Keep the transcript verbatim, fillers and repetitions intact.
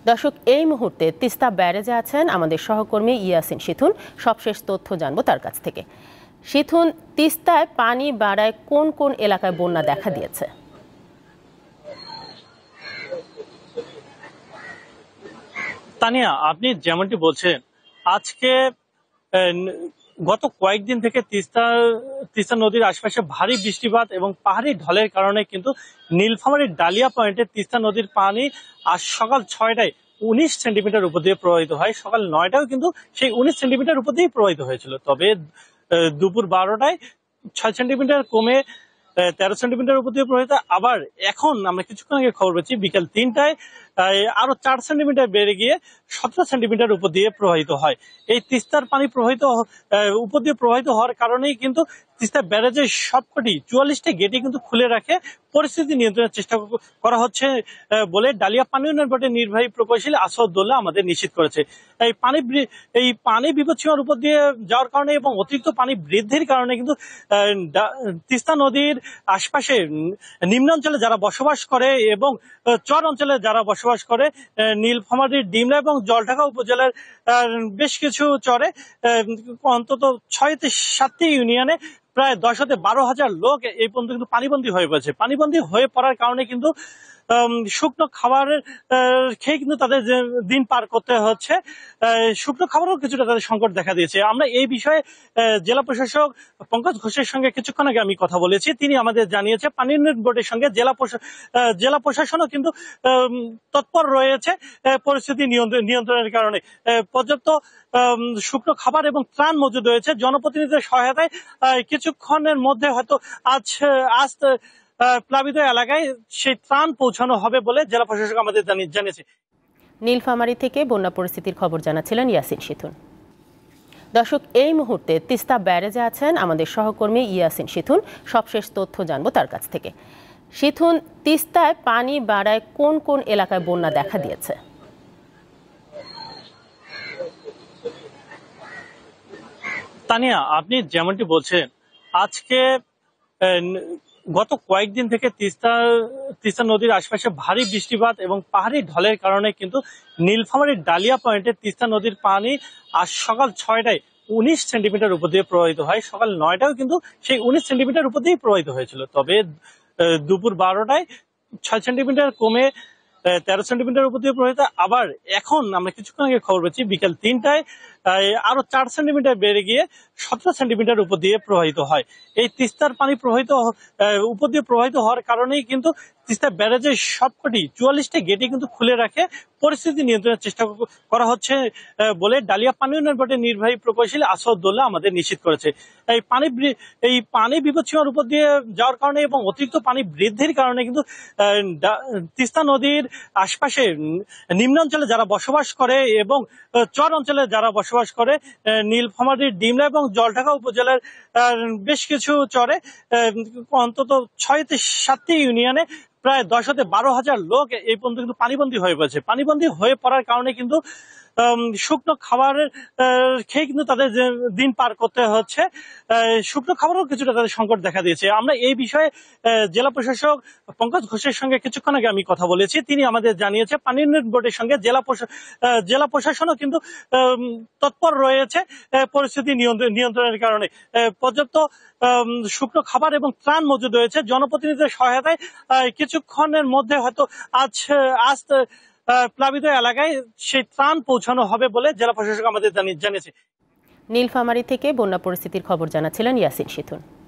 দর্শক, এই মুহূর্তে তিস্তা ব্যারেজে আছেন আমাদের সহকর্মী ইয়াসিন শিথুন। সবশেষ তথ্য জানবো তার কাছ থেকে। শিথুন, তিস্তায় পানি বাড়ায় কোন কোন এলাকায় বন্যা দেখা দিয়েছে? তানিয়া, আপনি যেমনটি বলছেন, আজকে গত কয়েকদিন থেকে তিস্তা তিস্তা নদীর আশপাশে ভারী বৃষ্টিপাত এবং পাহাড়ি ঢলের কারণে কিন্তু নীলফামারীর ডালিয়া পয়েন্টে তিস্তা নদীর পানি আজ সকাল ছয়টায় উনিশ সেন্টিমিটার উপর দিয়ে প্রবাহিত হয়। সকাল নয়টাও কিন্তু সেই উনিশ সেন্টিমিটার উপর দিয়েই প্রবাহিত হয়েছিল। তবে দুপুর বারোটায় ছয় সেন্টিমিটার কমে তেরো সেন্টিমিটার উপর দিয়ে প্রবাহিত। আবার এখন আমরা কিছুক্ষণ আগে খবর পেয়েছি বিকেল তিনটায় আরো চার সেন্টিমিটার বেড়ে গিয়ে সতেরো সেন্টিমিটার উপর দিয়ে প্রবাহিত হয়। এই তিস্তার পানি প্রবাহিত উপর দিয়ে প্রবাহিত হওয়ার কারণেই কিন্তু তিস্তা ব্যারেজের সবকটি চুয়াল্লিশটি গেটই কিন্তু খুলে রাখে পরিস্থিতি নিয়ন্ত্রণের চেষ্টা করা হচ্ছে বলে ডালিয়া পানি উন্নয়ন বোর্ডের নির্বাহী প্রকৌশলী আসাদুল্লাহ আমাদের নিশ্চিত করেছে। এই পানি এই পানি বিপদসীমার উপর দিয়ে যাওয়ার কারণে এবং অতিরিক্ত পানি বৃদ্ধির কারণে কিন্তু তিস্তা নদীর আশপাশে নিম্নাঞ্চলে যারা বসবাস করে এবং চর অঞ্চলে যারা বসবাস করে নীলফামারীর ডিমলা এবং জলঢাকা উপজেলার বেশ কিছু চরে অন্তত ছয় থেকে সাতটি ইউনিয়নে প্রায় দশ হতে বারো হাজার লোক এই পর্যন্ত কিন্তু পানিবন্দী হয়ে পড়েছে। পানিবন্দী হয়ে পড়ার কারণে কিন্তু শুকনো খাবারের খেয়ে কিন্তু তাদের দিন পার করতে হচ্ছে। শুকনো খাবারও কিছুটা তাদের সংকট দেখা দিয়েছে। আমরা এই বিষয়ে জেলা প্রশাসক পঙ্কজ ঘোষের সঙ্গে কিছুক্ষণ আগে আমি কথা বলেছি। তিনি আমাদের জানিয়েছে পানি উন্নয়ন বোর্ডের সঙ্গে জেলা জেলা প্রশাসনও কিন্তু তৎপর রয়েছে পরিস্থিতি নিয়ন্ত্রণের কারণে। পর্যাপ্ত শুকনো খাবার এবং ত্রাণ মজুদ রয়েছে। জনপ্রতিনিধিদের সহায়তায় কিছুক্ষণের মধ্যে হয়তো আজ আজ প্লাবিত এলাকায় সেই ত্রাণ পৌঁছানো হবে বলে জেলা প্রশাসক আমাদের জানিয়েছে। নীলফামারী থেকে বন্যা পরিস্থিতির খবর জানাচ্ছিলেন ইয়াসিন শিথুন। দর্শক, এই মুহূর্তে তিস্তা ব্যারেজে আছেন আমাদের সহকর্মী ইয়াসিন শিথুন। সবশেষ তথ্য জানবো তার কাছ থেকে। শিথুন, তিস্তায় পানি বাড়ায় কোন কোন এলাকায় বন্যা দেখা দিয়েছে? তানিয়া, আপনি যেমনটি বলছেন, আজকে গত কয়েকদিন থেকে তিস্তা তিস্তা নদীর আশপাশে ভারী বৃষ্টিপাত এবং পাহাড়ি ঢলের কারণে কিন্তু নীলফামারীর ডালিয়া পয়েন্টে তিস্তা নদীর পানি আজ সকাল ছয়টায় উনিশ সেন্টিমিটার উপর দিয়ে প্রবাহিত হয়। সকাল নয়টাও কিন্তু সেই উনিশ সেন্টিমিটার উপর দিয়েই প্রবাহিত হয়েছিল। তবে দুপুর বারোটায় ছয় সেন্টিমিটার কমে তেরো সেন্টিমিটার উপর দিয়ে প্রবাহিত। আবার এখন আমরা কিছুক্ষণ আগে খবর পেয়েছি বিকেল তিনটায় আরো চার সেন্টিমিটার বেড়ে গিয়ে সতেরো সেন্টিমিটার উপর দিয়ে প্রবাহিত হয়। এই তিস্তার পানি প্রবাহিত উপর দিয়ে প্রবাহিত হওয়ার কারণেই কিন্তু তিস্তা ব্যারেজের সবকটি চুয়াল্লিশটি গেটই কিন্তু খুলে রাখে পরিস্থিতি নিয়ন্ত্রণের চেষ্টা করা হচ্ছে বলে ডালিয়া পানি উন্নয়ন বোর্ডের নির্বাহী প্রকৌশলী আসাদুল্লাহ আমাদের নিশ্চিত করেছে। এই পানি এই পানি বিপদসীমার উপর দিয়ে যাওয়ার কারণে এবং অতিরিক্ত পানি বৃদ্ধির কারণে কিন্তু তিস্তা নদীর আশপাশে নিম্নাঞ্চলে যারা বসবাস করে এবং চর অঞ্চলে যারা বসবাস করে নীলফামারীর ডিমলা এবং জলঢাকা উপজেলার বেশ কিছু চরে অন্তত ছয় থেকে সাতটি ইউনিয়নে প্রায় দশ হতে বারো হাজার লোক এই পর্যন্ত কিন্তু পানিবন্দী হয়ে পড়েছে। পানিবন্দী হয়ে পড়ার কারণে কিন্তু শুকনো খাবারের খেয়ে কিন্তু তাদের দিন পার করতে হচ্ছে। শুকনো খাবারও কিছুটা তাদের সংকট দেখা দিয়েছে। আমরা এই বিষয়ে জেলা প্রশাসক পঙ্কজ ঘোষের সঙ্গে কিছুক্ষণ আগে আমি কথা বলেছি। তিনি আমাদের জানিয়েছে পানি উন্নয়ন বোর্ডের সঙ্গে জেলা জেলা প্রশাসনও কিন্তু তৎপর রয়েছে পরিস্থিতি নিয়ন্ত্রণের কারণে। পর্যাপ্ত শুকনো খাবার এবং ত্রাণ মজুদ রয়েছে। জনপ্রতিনিধিদের সহায়তায় কিছুক্ষণের মধ্যে হয়তো আজ আজ প্লাবিত এলাকায় সেই ত্রাণ পৌঁছানো হবে বলে জেলা প্রশাসক আমাদের জানিয়েছে। নীলফামারী থেকে বন্যা পরিস্থিতির খবর জানাচ্ছিলেন ইয়াসিন শিথুন।